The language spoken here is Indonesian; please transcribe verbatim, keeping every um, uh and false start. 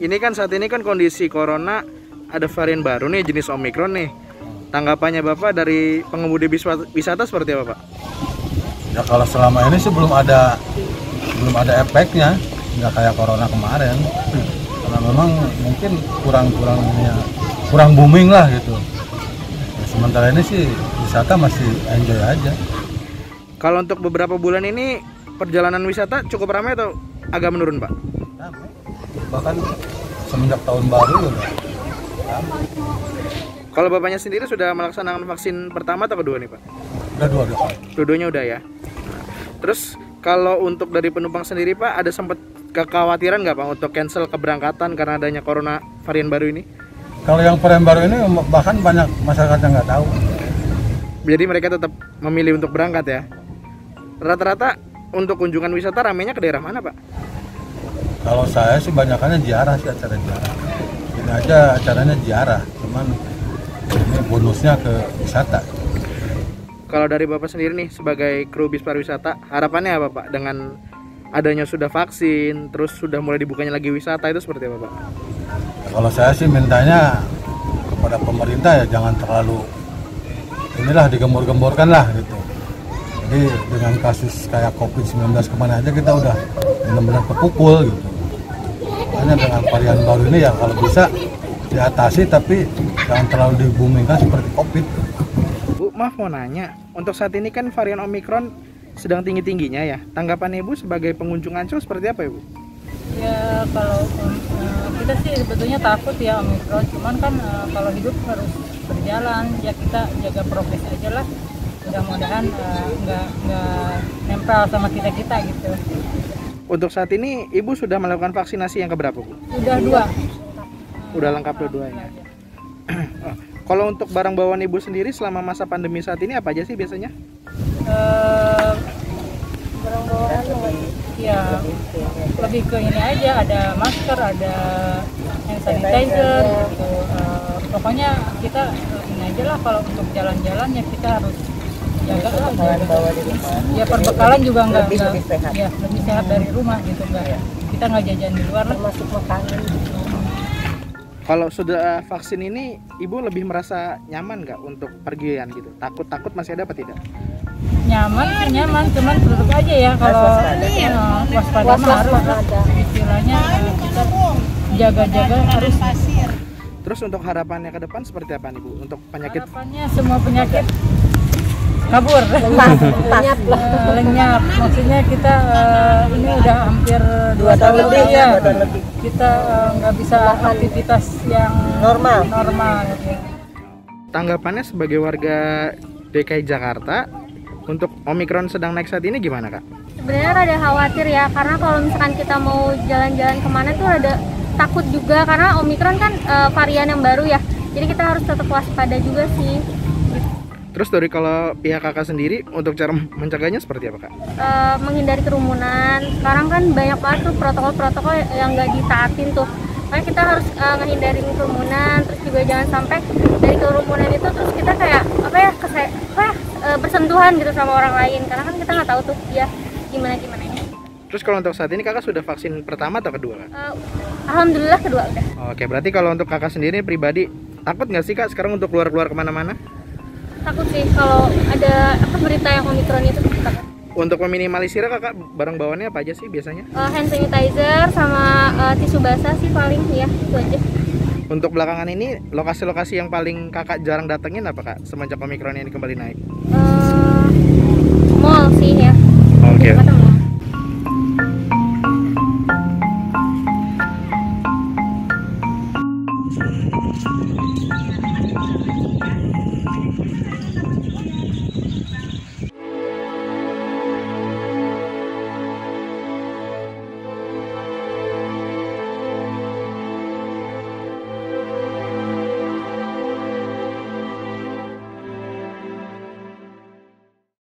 Ini kan saat ini kan kondisi corona ada varian baru nih jenis Omikron nih. Tanggapannya Bapak dari pengemudi bis wisata seperti apa Pak? Ya kalau selama ini sih belum ada belum ada efeknya, nggak kayak corona kemarin. Hmm. Karena memang mungkin kurang-kurang ya, kurang booming lah gitu. Ya, sementara ini sih wisata masih enjoy aja. Kalau untuk beberapa bulan ini perjalanan wisata cukup ramai atau agak menurun Pak? Ramai. Bahkan semenjak tahun baru udah ramai. Kalau Bapaknya sendiri sudah melaksanakan vaksin pertama atau kedua nih Pak? Udah dua dua. Dua-duanya udah ya. Terus kalau untuk dari penumpang sendiri Pak, ada sempat kekhawatiran nggak Pak untuk cancel keberangkatan karena adanya corona varian baru ini? Kalau yang varian baru ini bahkan banyak masyarakat yang nggak tahu. Jadi mereka tetap memilih untuk berangkat ya. Rata-rata untuk kunjungan wisata ramainya ke daerah mana Pak? Kalau saya sih banyakannya ziarah sih, acara ziarah. Ini aja acaranya ziarah, cuman ini bonusnya ke wisata. Kalau dari Bapak sendiri nih sebagai kru bis pariwisata, harapannya apa Pak dengan adanya sudah vaksin, terus sudah mulai dibukanya lagi wisata, itu seperti apa Pak? Ya, kalau saya sih mintanya kepada pemerintah ya jangan terlalu inilah digembor-gemborkan lah gitu. Jadi dengan kasus kayak covid sembilan belas kemana aja kita udah benar-benar kepukul gitu. Makanya dengan varian baru ini ya kalau bisa diatasi tapi jangan terlalu dibumingkan seperti Covid. Bu, maaf mau nanya, untuk saat ini kan varian Omikron sedang tinggi-tingginya ya. Tanggapan Ibu sebagai pengunjung Ancol seperti apa Ibu? Ya kalau uh, kita sih sebetulnya takut ya Omikron, cuman kan uh, kalau hidup harus berjalan, ya kita jaga prokes aja lah. Mudah-mudahan uh, nggak nggak nempel sama kita kita gitu. Untuk saat ini Ibu sudah melakukan vaksinasi yang keberapa Bu? Udah dua. Udah lengkap dua-duanya. Oh, kalau untuk barang bawaan Ibu sendiri selama masa pandemi saat ini apa aja sih biasanya? Uh, barang bawaan ya lebih ke ini aja, ada masker, ada hand sanitizer gitu. Uh, pokoknya kita ini aja lah, kalau untuk jalan-jalan ya kita harus jaga lah, jaga. Ya perbekalan juga nggak lebih, lebih sehat. Ya lebih sehat dari rumah gitu, nggak kita nggak jajan di luar lah. Masuk makanan. Kalau sudah vaksin ini, Ibu lebih merasa nyaman nggak untuk pergian gitu? Takut-takut masih ada apa tidak? Nyaman sih nyaman, cuman tetap aja ya kalau uh, waspada mah harus lah. Istilahnya kita jaga-jaga harus. Terus untuk harapannya ke depan seperti apa nih Bu? Untuk penyakit? Harapannya semua penyakit kabur, lenyap lah, lenyap. Maksudnya kita uh, ini udah hampir dua tahun lebih ya, kita nggak uh, bisa aktivitas yang normal. Normal. Ya. Tanggapannya sebagai warga D K I Jakarta untuk Omikron sedang naik saat ini gimana Kak? Sebenarnya rada khawatir ya, karena kalau misalkan kita mau jalan-jalan kemana tuh rada takut juga, karena Omikron kan uh, varian yang baru ya, jadi kita harus tetap waspada juga sih. Terus dari kalau pihak kakak sendiri untuk cara mencegahnya seperti apa Kak? Uh, menghindari kerumunan. Sekarang kan banyak banget tuh protokol-protokol yang nggak ditaatin tuh. Makanya kita harus uh, menghindari kerumunan. Terus juga jangan sampai dari kerumunan itu terus kita kayak apa ya, kese apa ya uh, bersentuhan gitu sama orang lain. Karena kan kita nggak tahu tuh dia gimana gimana ini. Terus kalau untuk saat ini kakak sudah vaksin pertama atau kedua Kak? Uh, Alhamdulillah kedua udah. Oke, berarti kalau untuk kakak sendiri pribadi takut nggak sih Kak sekarang untuk keluar-keluar kemana-mana? Takut sih kalau ada apa berita yang Omikron itu takut. Untuk meminimalisir kakak barang bawaannya apa aja sih biasanya? Uh, hand sanitizer sama uh, tisu basah sih paling ya, itu aja. Untuk belakangan ini lokasi-lokasi yang paling kakak jarang datengin apa Kak semenjak Omikron ini kembali naik? Uh, mall sih ya.